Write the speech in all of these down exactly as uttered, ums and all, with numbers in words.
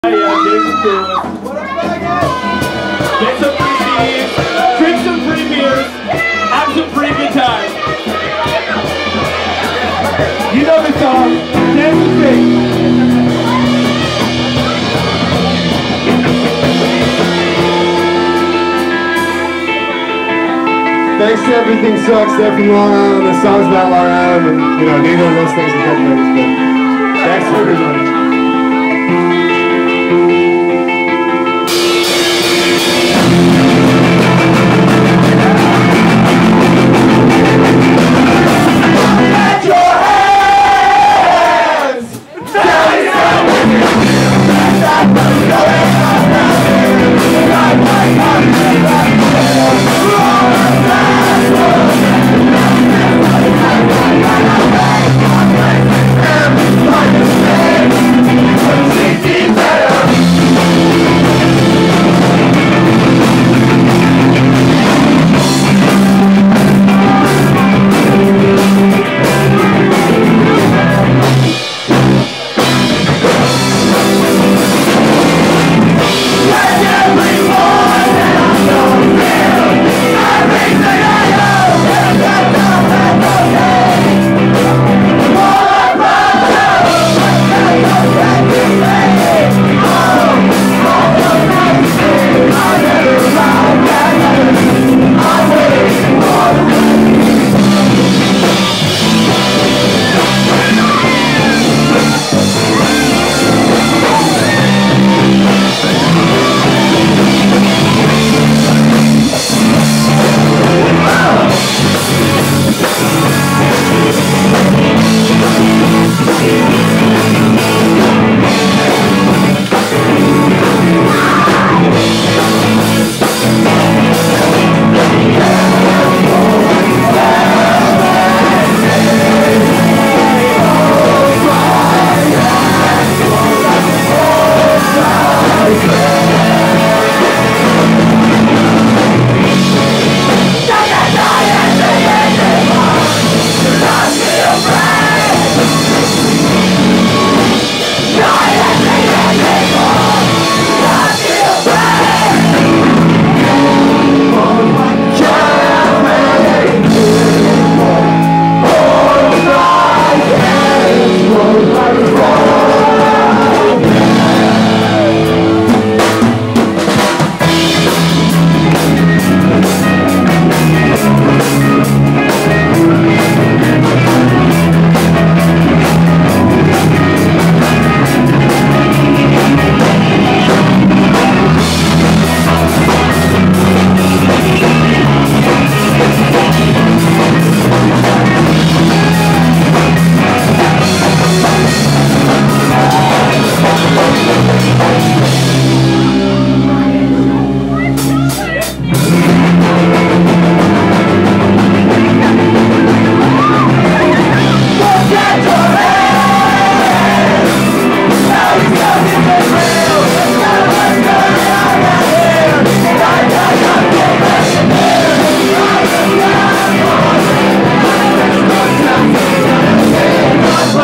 Yeah, Jason's doing it. Get some free beers, drink some free beers, have some free good time. You know the song, dance and sing. Thanks to Everything Sucks, they're from Long Island, the song's about Long Island, and you know, neither of those things are good things, but thanks for everybody.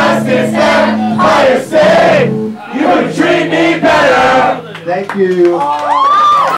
Thank you.